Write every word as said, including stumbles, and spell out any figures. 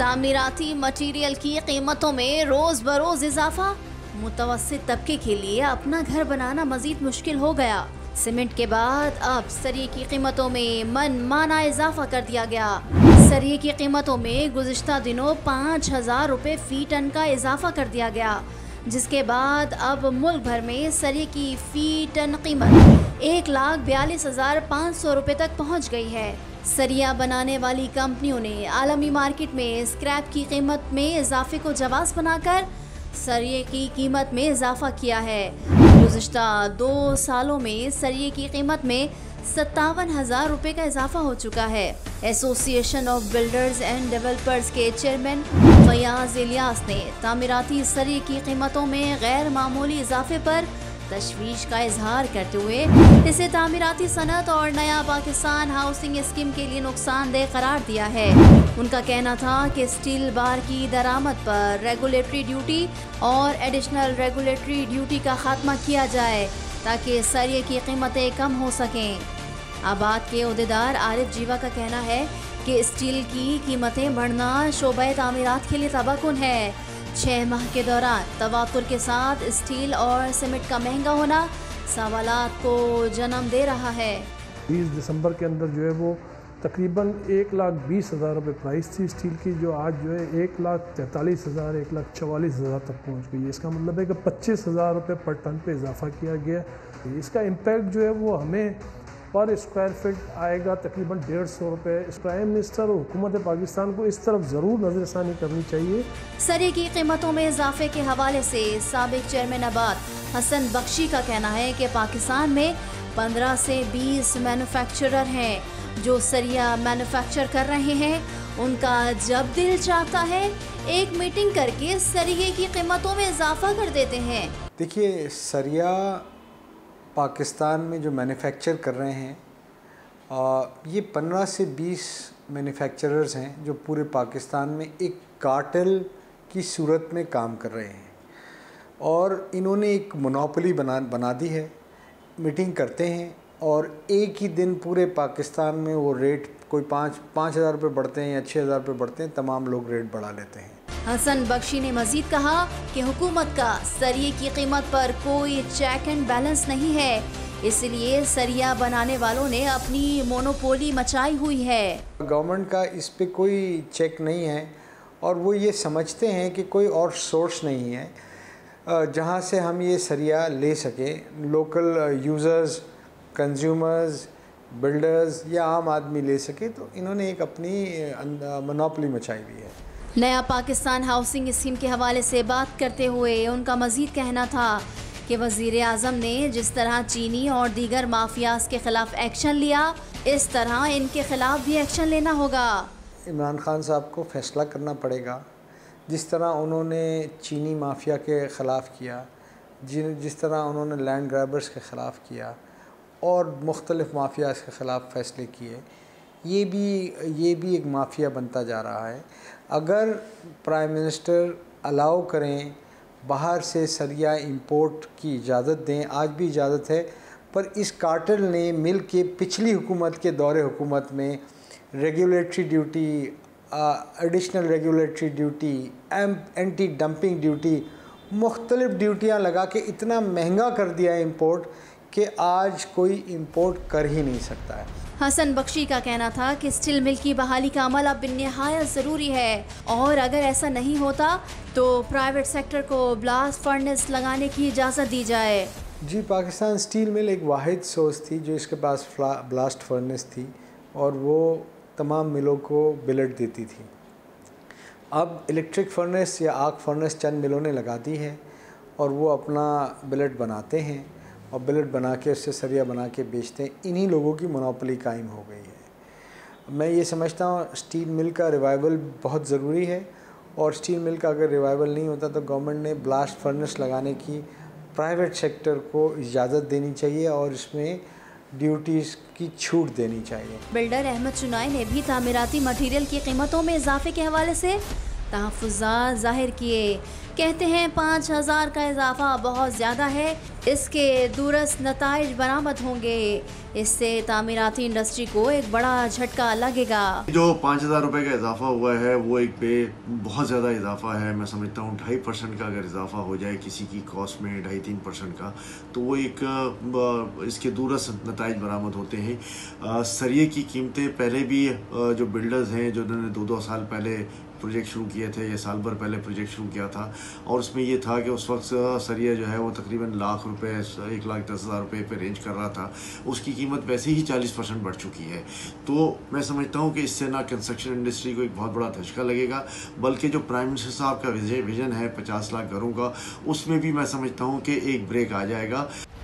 तामीराती material की कीमतों में रोज बरोज इजाफा। मुतवस्सित तबके के लिए अपना घर बनाना मजीद मुश्किल हो गया। सीमेंट के बाद अब सरिये की कीमतों में मन माना इजाफा कर दिया गया। सरिये की कीमतों में गुज़िश्ता दिनों पाँच हजार रुपये फी टन का इजाफा कर दिया गया, जिसके बाद अब मुल्क भर में सरिये की फी टन कीमत एक लाख बयालीस हजार पाँच सौ रुपये तक पहुँच गई है। सरिया बनाने वाली कंपनियों ने आलमी मार्केट में स्क्रैप की कीमत में इजाफे को जवाब बनाकर सरिये की कीमत में इजाफा किया है। गुज़िश्ता दो सालों में सरिये की कीमत में सत्तावन हजार रुपये का इजाफा हो चुका है। Association of builders and developers के चेयरमैन फयाज इलियास ने तामीराती सरिये की कीमतों में गैर मामूली इजाफे पर तशवीश का इजहार करते हुए इसे तामीराती सनत और नया पाकिस्तान हाउसिंग स्कीम के लिए नुकसानदेह करार दिया है। उनका कहना था कि स्टील बार की दरामद पर रेगुलेटरी ड्यूटी और एडिशनल रेगुलेटरी ड्यूटी का खात्मा किया जाए ताकि सरिये की कीमतें कम हो सकें। आबाद के ओहदेदार आरिफ जीवा का कहना है कि स्टील की कीमतें बढ़ना शोबे तामीरात के लिए तबाहकुन है। छः माह के दौरान तवातुर के साथ स्टील और सीमेंट का महंगा होना सवालात को जन्म दे रहा है। बीस दिसंबर के अंदर जो है वो तकरीबन एक लाख बीस हज़ार रुपये प्राइस थी स्टील की, जो आज जो है एक लाख तैंतालीस हज़ार एक लाख चवालीस हज़ार तक पहुंच गई है। इसका मतलब है कि पच्चीस हज़ार रुपये पर टन पे इजाफा किया गया। इसका इम्पैक्ट जो है वो हमें पर स्क्वायर फीट आएगा तकरीबन डेढ़ सौ रुपये। प्राइम मिनिस्टर और हुकूमत पाकिस्तान को इस तरफ ज़रूर नज़रसानी करनी चाहिए। सरिये की कीमतों में इजाफे के हवाले से साबिक चेयरमैन आबाद हसन बख्शी का कहना है कि पाकिस्तान में पंद्रह से बीस मैन्युफैक्चरर हैं जो सरिया मैन्युफैक्चर कर रहे हैं। उनका जब दिल चाहता है एक मीटिंग करके सरिये की कीमतों में इजाफा कर देते हैं। देखिए, सरिया पाकिस्तान में जो मैन्युफैक्चर कर रहे हैं आ, ये पंद्रह से बीस मैन्युफैक्चरर्स हैं जो पूरे पाकिस्तान में एक कार्टेल की सूरत में काम कर रहे हैं और इन्होंने एक मोनोपोली बना बना दी है। मीटिंग करते हैं और एक ही दिन पूरे पाकिस्तान में वो रेट कोई पाँच पाँच हज़ार रुपये बढ़ते हैं या छः हज़ार रुपये बढ़ते हैं, तमाम लोग रेट बढ़ा लेते हैं। हसन बख्शी ने मजीद कहा कि हुकूमत का सरिये की कीमत पर कोई चेक एंड बैलेंस नहीं है, इसलिए सरिया बनाने वालों ने अपनी मोनोपोली मचाई हुई है। गवर्नमेंट का इस पे कोई चेक नहीं है और वो ये समझते हैं कि कोई और सोर्स नहीं है जहाँ से हम ये सरिया ले सकें। लोकल यूज़र्स, कंज्यूमर्स, बिल्डर्स या आम आदमी ले सके, तो इन्होंने एक अपनी मोनोपोली मचाई हुई है। नया पाकिस्तान हाउसिंग स्कीम के हवाले से बात करते हुए उनका मजीद कहना था कि वज़ीर आज़म ने जिस तरह चीनी और दीगर माफियाज के ख़िलाफ़ एक्शन लिया, इस तरह इनके ख़िलाफ़ भी एक्शन लेना होगा। इमरान खान साहब को फ़ैसला करना पड़ेगा। जिस तरह उन्होंने चीनी माफिया के ख़िलाफ़ किया, जिन जिस तरह उन्होंने लैंड ग्रैबर्स के ख़िलाफ़ किया और मुख्तलिफ़ माफियाज के ख़िलाफ़ फ़ैसले किए, ये भी ये भी एक माफिया बनता जा रहा है। अगर प्राइम मिनिस्टर अलाउ करें, बाहर से सरिया इंपोर्ट की इजाज़त दें, आज भी इजाज़त है, पर इस कार्टेल ने मिल के पिछली हुकूमत के दौरे हुकूमत में regulatory duty, additional regulatory duty, anti dumping duty, मुख्तलिफ़ ड्यूटियाँ लगा के इतना महंगा कर दिया है इम्पोर्ट कि आज कोई इम्पोर्ट कर ही नहीं सकता है। हसन बख्शी का कहना था कि स्टील मिल की बहाली का अमल अब बेनिहायत ज़रूरी है और अगर ऐसा नहीं होता तो प्राइवेट सेक्टर को ब्लास्ट फर्नेस लगाने की इजाज़त दी जाए। जी, पाकिस्तान स्टील मिल एक वाहिद सोर्स थी जो इसके पास ब्लास्ट फर्नेस थी और वो तमाम मिलों को बिलेट देती थी। अब इलेक्ट्रिक फर्नेस या आग फर्नेस चंद मिलों ने लगा दी है और वो अपना बिलेट बनाते हैं और बिलेट बना के उससे सरिया बना के बेचते हैं। इन्हीं लोगों की मोनोपोली कायम हो गई है। मैं ये समझता हूँ स्टील मिल का रिवाइवल बहुत ज़रूरी है और स्टील मिल का अगर रिवाइवल नहीं होता तो गवर्नमेंट ने ब्लास्ट फर्नेस लगाने की प्राइवेट सेक्टर को इजाज़त देनी चाहिए और इसमें ड्यूटीज़ की छूट देनी चाहिए। बिल्डर अहमद चुनाई ने भी तामीराती मटीरियल की कीमतों में इजाफे के हवाले से तहफ़्फ़ुज़ात ज़ाहिर किए। कहते हैं पाँच हजार का इजाफा बहुत ज़्यादा है, इसके दूरस नताइज बरामद होंगे। इससे तामीराती इंडस्ट्री को एक बड़ा झटका लगेगा। जो पाँच हज़ार रुपये का इजाफा हुआ है वो एक पे बहुत ज़्यादा इजाफा है। मैं समझता हूँ ढाई परसेंट का अगर इजाफा हो जाए किसी की कॉस्ट में ढाई तीन परसेंट का, तो वो एक इसके दूरस नताइज बरामद होते हैं। सरिये की कीमतें पहले भी जो बिल्डर्स हैं जो उन्होंने दो दो साल पहले प्रोजेक्ट शुरू किए थे या साल भर पहले प्रोजेक्ट शुरू किया था, और उसमें ये था कि उस वक्त सरिया जो है वो तकरीबन लाख रुपए एक लाख दस हज़ार रुपये पे रेंज कर रहा था। उसकी कीमत वैसे ही चालीस परसेंट बढ़ चुकी है। तो मैं समझता हूँ कि इससे ना कंस्ट्रक्शन इंडस्ट्री को एक बहुत बड़ा धचका लगेगा, बल्कि जो प्राइम मिनिस्टर साहब का विजन है पचास लाख घरों का, उसमें भी मैं समझता हूँ कि एक ब्रेक आ जाएगा।